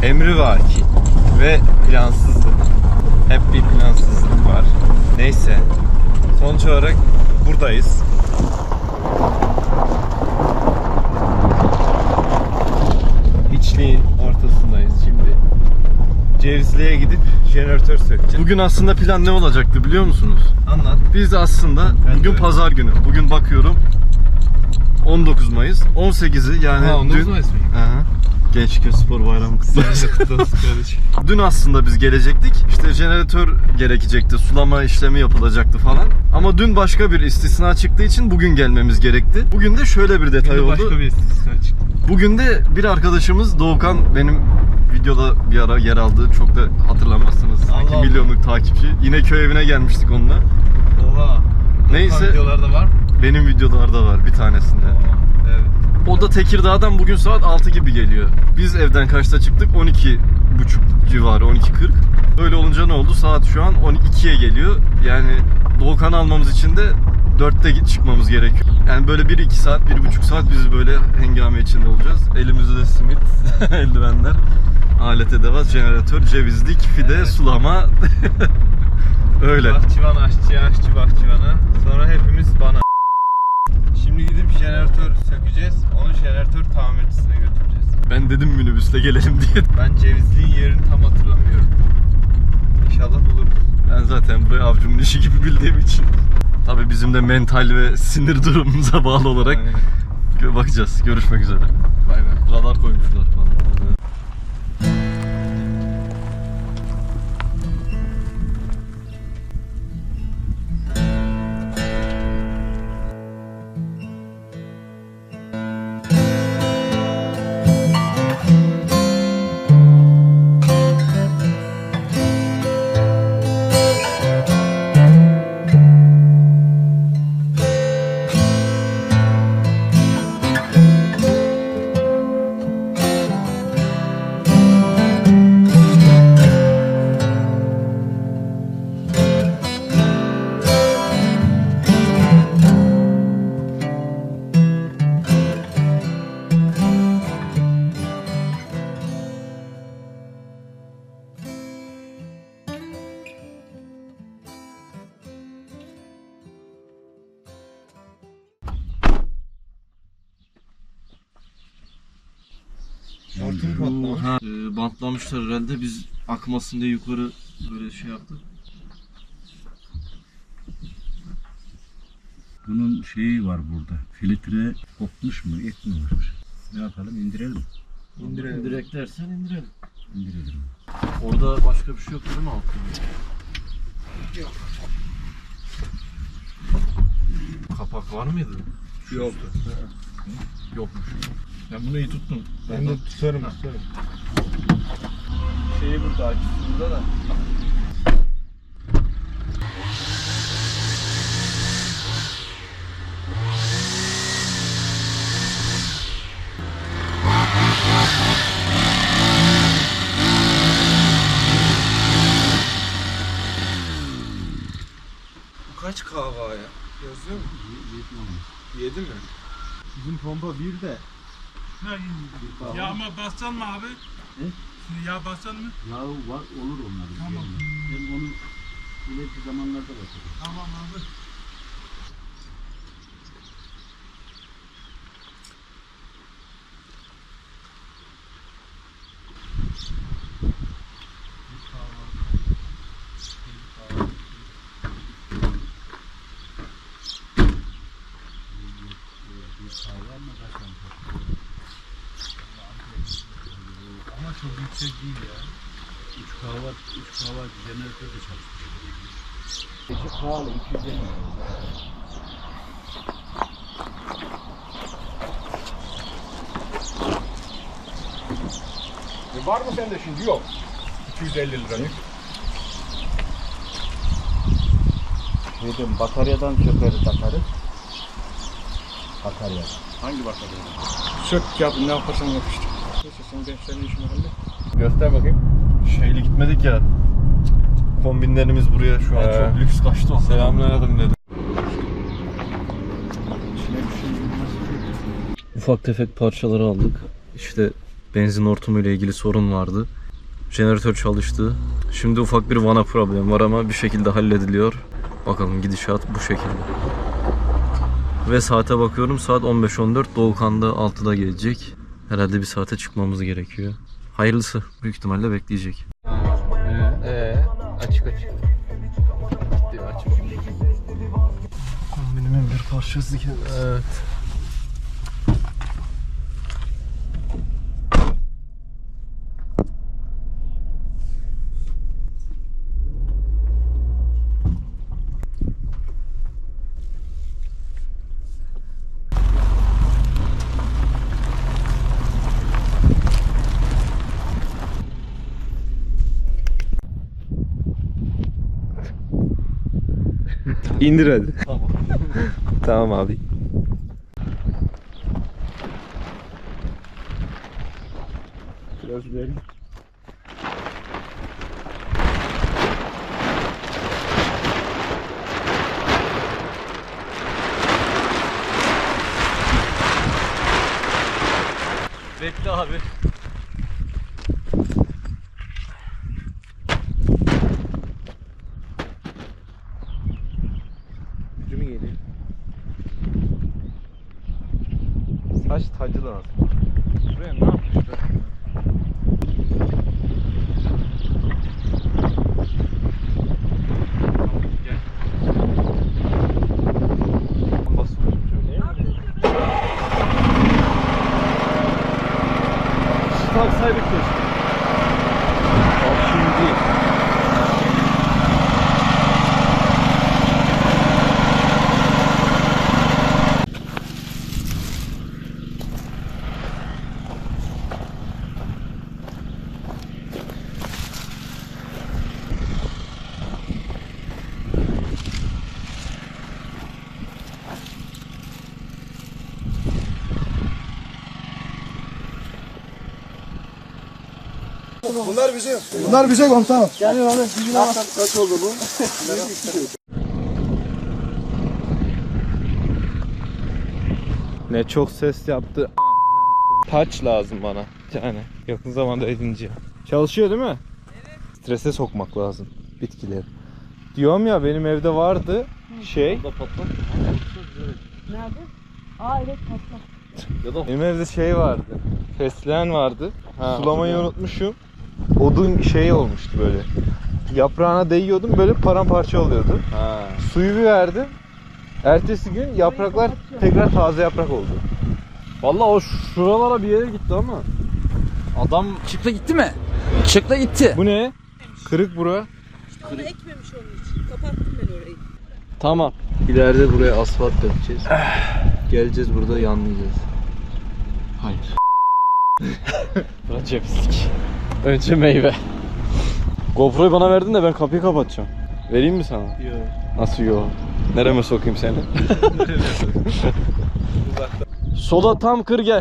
Emrivaki ve plansızlık. Hep bir plansızlık var. Neyse. Sonuç olarak buradayız. Hiçliğin ortasındayız şimdi. Cevizli'ye gidip jeneratör sökeceğiz. Bugün aslında plan ne olacaktı biliyor musunuz? Anlat. Biz aslında bugün pazar günü. Bugün bakıyorum 19 Mayıs. 18'i yani 19 Mayıs mı? Gençköy Spor Bayramı kutlu olsun. Dün aslında biz gelecektik. İşte jeneratör gerekecekti. Sulama işlemi yapılacaktı falan. Ama dün başka bir istisna çıktığı için bugün gelmemiz gerekti. Bugün de şöyle bir detay oldu. Başka bir istisna çıktı. Bugün de bir arkadaşımız Doğukan, benim videoda bir ara yer aldı. Çok da hatırlamazsınız. 2 milyonluk takipçi. Yine köy evine gelmiştik onunla. Oha. Neyse. Videolarda var mı? Benim videolarda var bir tanesinde. Evet. O da Tekirdağ'dan bugün saat 6 gibi geliyor. Biz evden kaçta çıktık? 12.30 civarı, 12.40. Böyle olunca ne oldu? Saat şu an 12'ye geliyor. Yani Doğukan almamız için de 4'te çıkmamız gerekiyor. Yani böyle 1-2 saat, 1,5 saat biz böyle hengame içinde olacağız. Elimizde de simit, eldivenler, alet edevat, jeneratör, cevizlik, fide, evet. Sulama. Öyle. Bahçıvan aşçıya, aşçı bahçıvana. Sonra hepimiz bana. Şimdi gidip jeneratör sökeceğiz. Onu jeneratör tamircisine götüreceğiz. Ben dedim minibüsle gelelim diye. Ben Cevizli'nin yerini tam hatırlamıyorum. İnşallah buluruz. Ben zaten burayı avcumun işi gibi bildiğim için. Tabii bizim de mental ve sinir durumumuza bağlı olarak bakacağız. Görüşmek üzere. Bay bay. Radar koymuşlar falan. Bantlamışlar herhalde, biz akmasın diye yukarı böyle şey yaptık. Bunun şeyi var burada. Filtre kopmuş mu, etmiyormuş. Ne yapalım, indirelim. İndirelim. İndirek dersen indirelim. İndirelim. Orada başka bir şey yok değil mi altında? Yok. Kapak var mıydı? Yoktu. Yokmuş. Ben bunu iyi tuttum. Ben de tutarım. Şeyi burada, açısında da. Bu kaç kahva ya? Yazıyor mu? 7 mi? Bizim pompa 1 de. Ya ama bassan mı abi? He? Ya bassan mı? Ya var, olur onlar. Tamam. Ben onu ileriki zamanlarda basarım. Tamam abi. Ama çok yüksek değil ya. 3 kahva jeneratörde çalıştırıyor. Peki pahalı, 250 lira. Var mı sende şimdi? Yok. 250 liralık. Dedim bataryadan sökeri takarız. Batarya. Hangi batarya? Sök ya, ne yaparsan yap işte. Neyse sen gençlerin işini hallet. Göster bakayım. Şeyli gitmedik ya. Kombinlerimiz buraya şu an çok lüks kaçtı o. Selamünaleyküm dedim. Ufak tefek parçaları aldık. İşte Benzin hortumu ile ilgili sorun vardı. Jeneratör çalıştı. Şimdi ufak bir vana problemi var ama bir şekilde hallediliyor. Bakalım gidişat bu şekilde. Ve saate bakıyorum, saat 15.14. Doğukan da 6'da gelecek. Herhalde bir saate çıkmamız gerekiyor. Hayırlısı. Büyük ihtimalle bekleyecek. Açık açık. Gitti açık. Kombinimin bir parçası gibi. Evet. İndir hadi. Tamam. Tamam abi. Biraz ileri. Bekle abi. Gücü mü geliyor? Saç tacı lazım. Şuraya ne yapmışlar? Gel. Basıyor. Taksaydık keşke. Bak şimdi. Bunlar bize komutanım. Geliyor abi. Kaç oldu bu? Ne çok ses yaptı. Taç lazım bana. Yani yakın zamanda edince. Çalışıyor değil mi? Evet. Strese sokmak lazım bitkileri. Diyorum ya benim evde vardı şey. Nerede? Aa evet patla. Benim evde şey vardı. Fesleğen vardı. Sulamayı unutmuşum. Odun şey olmuştu böyle. Yaprağına değiyordum böyle paramparça oluyordu. Suyu bir verdim. Ertesi gün yapraklar tekrar taze yaprak oldu. Vallahi o şuralara bir yere gitti ama. Adam Çıkla gitti mi? Çıkla gitti. Bu ne? Kırık bura. Onu ekmemiş onun için. Kapattım ben orayı. tamam. İleride buraya asfalt dökeceğiz. Geleceğiz burada yanlayacağız. Hayır. Önce pislik. Önce meyve. GoPro'yu bana verdin de ben kapıyı kapatacağım. Vereyim mi sana? Yok. Nasıl yok? Nereme sokayım seni? Sola tam kır gel.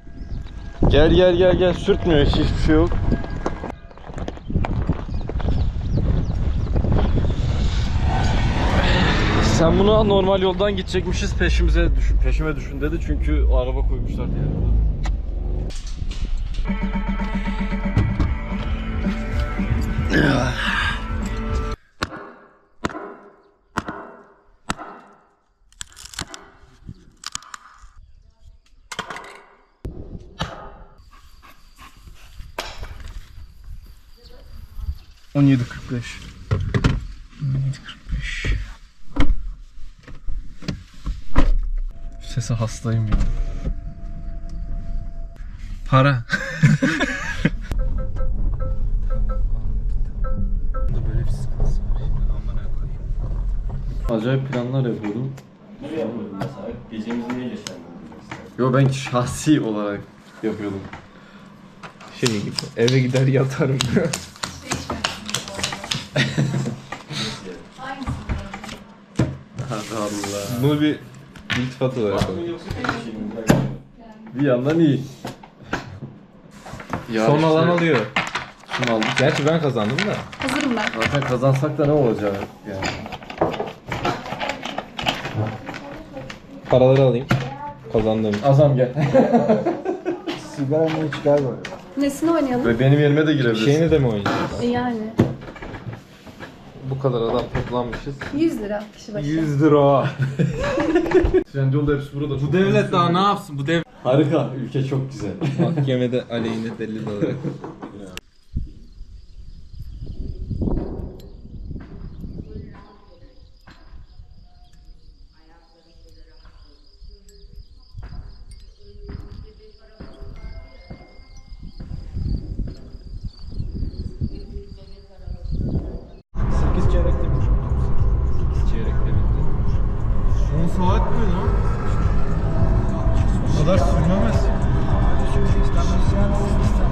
Gel. Sürtmüyor, hiçbir şey yok. Sen bunu normal yoldan gidecekmişiz, peşime düşün dedi çünkü araba koymuşlar diye. Sese hastayım ya. Para. Acayip planlar yapıyordum. Nereye yapıyordun mesela? Gecemizi niye geçermedin? Yo ben şahsi olarak yapıyordum. Şey gibi. Eve gider yatarım. Allah. Bunu bir iltifat olarak yapalım. Bir yandan iyi. Ya Son işte, alan alıyor. Şunu aldık. Gerçi ben kazandım da. Hazırım ben. Zaten kazansak da ne olacak yani. Paraları alayım. Kazandığım. Azam gel. Sigaramı çıkar böyle. Nesini oynayalım? Ve benim yerime de girebilirsin. Şeyini de mi oynayacağız? Yani. Bu kadar adam toplanmışız. 100 lira kişi başı. 100 lira. Trendyol'da hepsi burada. Bu devlet daha ne yapsın? Bu devlet Harika. Ülke çok güzel. mahkemede aleyhine delil olarak. Çeyrekte bitti. 10 saat mi lan? O kadar sürmemez.